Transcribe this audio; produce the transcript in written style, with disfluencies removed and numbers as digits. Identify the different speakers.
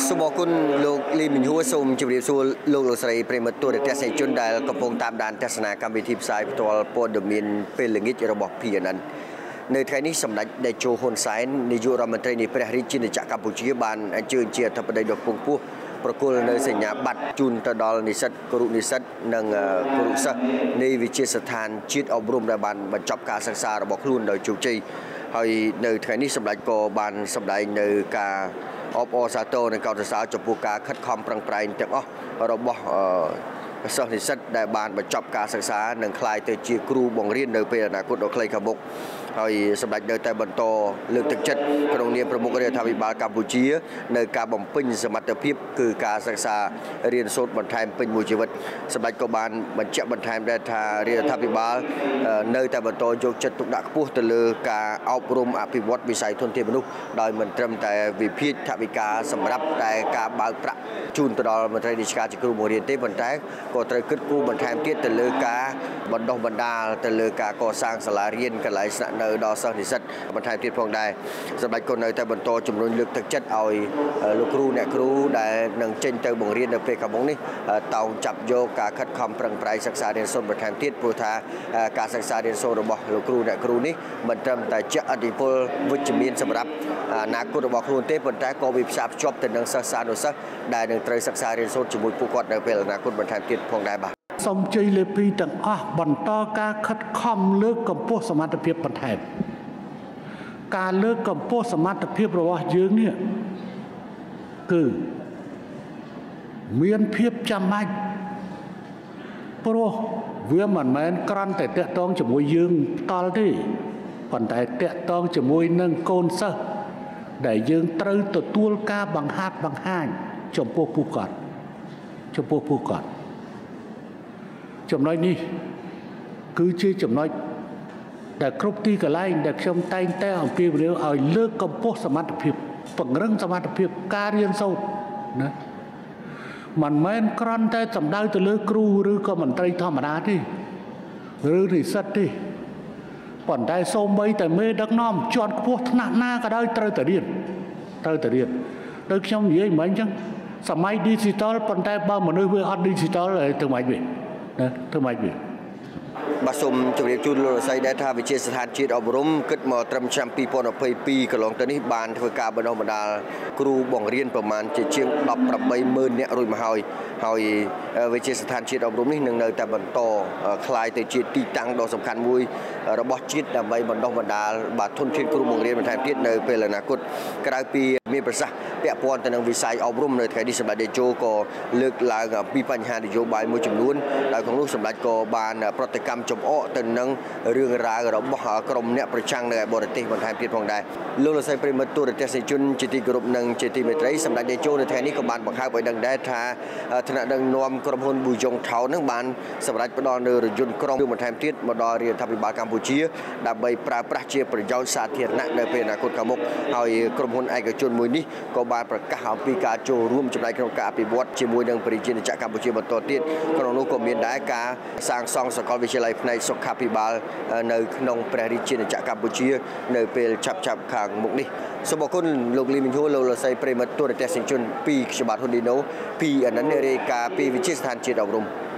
Speaker 1: សូមអរគុណលោកលីមិញហួរសូមជម្រាបសួរលោកស្រីប្រិមត្តទូរទស្សនិកជនដែលកំពុងតាមដានទស្សនាកម្មវិធីផ្សាយផ្ទាល់ព័ត៌មានពេលល្ងាចរបស់ PNN នៅថ្ងៃនេះសម្ដេចតេជោហ៊ុនសែននាយករដ្ឋមន្ត្រីនៃព្រះរាជាណាចក្រកម្ពុជាបានអញ្ជើញជាអធិបតីដ៏ពងពោះប្រគល់នៅសញ្ញាបត្រជូនទៅដល់និស្សិតគរុនិស្សិតនិងគរុសិស្សនៃវិទ្យាស្ថានជាតិអប់រំដែលបានបញ្ចប់ការសិក្សារបស់ខ្លួនដោយជោគជ័យហើយនៅថ្ងៃនេះសម្ដេចក៏បានសម្ដែងនៅការអបអរសាទរនិងកោតសរសើរចំពោះការខិតខំប្រឹងប្រែងទាំងអស់របស់សិស្សនិស្សិតដែលបានបញ្ចប់ការសិក្សានិងក្លាយទៅជាគ្រូបង្រៀននៅពេលអនាគតដ៏ខ្លីខាងមុខហើយសម្ដេចនៅតែបន្តលើកទឹកចិត្តក្នុងនាមប្រមុខរដ្ឋាភិបាលកម្ពុជានៅការបំពេញសមត្ថភាពគឺការសិក្សារៀនសូត្របន្ថែមពេញមួយជីវិតសម្ដេចក៏បានបញ្ជាក់បន្ថែមដែរថារដ្ឋាភិបាលនៅតែបន្តយកចិត្តទុកដាក់ខ្ពស់ទៅលើការអប់រំអភិវឌ្ឍវិស័យធនធានមនុស្សដោយមិនត្រឹមតែវិភាគថវិកាសម្រាប់តែការបើកប្រាក់ជូនទៅដល់មន្ត្រីរាជការជាគ្រូបង្រៀនទេប៉ុន្តែក៏ត្រូវគិតគូរបន្ថែមទៀតទៅលើការបណ្ដុះបណ្ដាលទៅលើការកសាងសាលារៀនកន្លែងស្នាក់នៅដល់សិស្សនិស្សិតបន្ថែមទៀតផងដែរសម្ដេចក៏នៅតែបន្តជំរុញលើកទឹកចិត្តឲ្យលោកគ្រូអ្នកគ្រូដែលនឹងចេញទៅបង្រៀននៅពេលខាងមុខនេះតោងចាប់យកការខិតខំប្រឹងប្រែងសិក្សារៀនសូត្របន្ថែមទៀតព្រោះថាការសិក្សារៀនសូត្ររបស់លោកគ្រូអ្នកគ្រូនេះមិនត្រឹមតែជាឥទ្ធិពលវិជ្ជមានសម្រាប់អនាគតរបស់ខ្លួនទេប៉ុន្តែក៏វាផ្សារភ្ជាប់ទៅនឹងសិស្សសានុសិស្សដែលនឹងត្រូវសិក្សារៀនសូត្រជាមួយពួកគាត់នៅពេលអនាគតបន្ថែមទៀតផងដែរបាទ
Speaker 2: សូមជ័យលេពីទាំងអស់បន្តការខិតខំលើកកម្ពស់សមត្ថភាពបន្ថែមការលើកកម្ពស់សមត្ថភាពរបស់យើងនេះគឺមានភាពចាំបាច់ព្រោះវាមិនមែនគ្រាន់តែតាក់ទងជាមួយយើងផ្ទាល់ទេប៉ុន្តែតាក់ទងជាមួយនឹងកូនសិស្សដែលយើងត្រូវទទួលការបង្ហាត់បង្ហាញចំពោះពួកគាត់ចំណុចនេះគឺជាចំណុចដែលគ្រប់ទីកន្លែងដែលខ្ញុំតែងតែអំពាវនាវឲ្យលើកកម្ពស់សមត្ថភាពពង្រឹងសមត្ថភាពការរៀនសូត្រណាមិនមែនគ្រាន់តែសំដៅទៅលើគ្រូឬក៏មន្ត្រីធម្មតាទេឬនិស្សិតទេប៉ុន្តែសូម្បីតែមេដឹកនាំជាន់ខ្ពស់ថ្នាក់ណាក៏ដោយត្រូវតែរៀនដោយខ្ញុំនិយាយមិនអញ្ចឹងសម័យ digital ប៉ុន្តែបើមនុស្សវាអត់ digital ហើយធ្វើម៉េចវាណាធ្វើម៉េចវា
Speaker 1: បាទសូមជម្រាបជូនលោកស្រីដែរថាវិទ្យាស្ថានជាតិអប់រំគិតមកត្រឹមឆ្នាំ2022កន្លងទៅនេះបានធ្វើការបណ្ដុះបណ្ដាលគ្រូបង្រៀនប្រមាណជាង180,000នាក់រួចមកហើយវិទ្យាស្ថានជាតិអប់រំនេះនឹងនៅតែបន្តคล้ายទៅជាទីតាំងដ៏សំខាន់មួយរបស់ជាតិដើម្បីបណ្ដុះបណ្ដាលបាទធនធានគ្រូបង្រៀនបន្ថែមទៀតនៅពេលអនាគតក្រៅពីមានប្រសាសន៍ពាក់ព័ន្ធទៅនឹងវិស័យអប់រំនៅថ្ងៃនេះសម្ដេចតេជោក៏លើកឡើងពីបញ្ហានយោបាយមួយចំនួនដោយក្នុងនោះសម្ដេចក៏បានប្រតិកម្មចំអកទៅនឹងរឿងរ៉ាវរបស់ក្រុមអ្នកប្រឆាំងនៅឯបរទេសបន្ថែមទៀតផងដែរលោកលោកស្រីប្រិមត្តទូរទស្សនិកជនជាទីគោរពនិងជាទីមេត្រីសម្ដេចតេជោនៅថ្ងៃនេះក៏បានបង្ហើបឲ្យដឹងដែរថាថ្នាក់ដឹកនាំក្រុមហ៊ុន Buyong Town នឹងបានសម្រេចផ្ដល់នូវរថយន្តក្រុងបន្ថែមទៀតមកដល់រដ្ឋាភិបាលកម្ពុជាដើម្បីប្រើប្រាស់ជាប្រយោជន៍សាធារណៈនៅពេលអនាគតខាងមុខហើយក្រុមហ៊ុនឯកជនមួយនេះក៏បានប្រកាសអំពីការចូលរួមចំណែកក្នុងការអភិវឌ្ឍជាមួយនឹងប្រជាជាតិកម្ពុជាបន្តទៀតក្នុងនោះក៏មានដែរការសាងសង់សាកលវិទ្យាល័យផ្នែកសុខាភិបាលនៅក្នុងព្រះរាជាណាចក្រកម្ពុជានៅពេលឆាប់ខាងមុខនេះសូមអរគុណលោកលីមិញហួរលោកលោកស្រីប្រិមត្តទូរទស្សនិកជនពីខ្ញុំបាទហ៊ុនឌីណូពីអនន្តរាយការណ៍ពីវិទ្យាស្ថានជាតិអប់រំ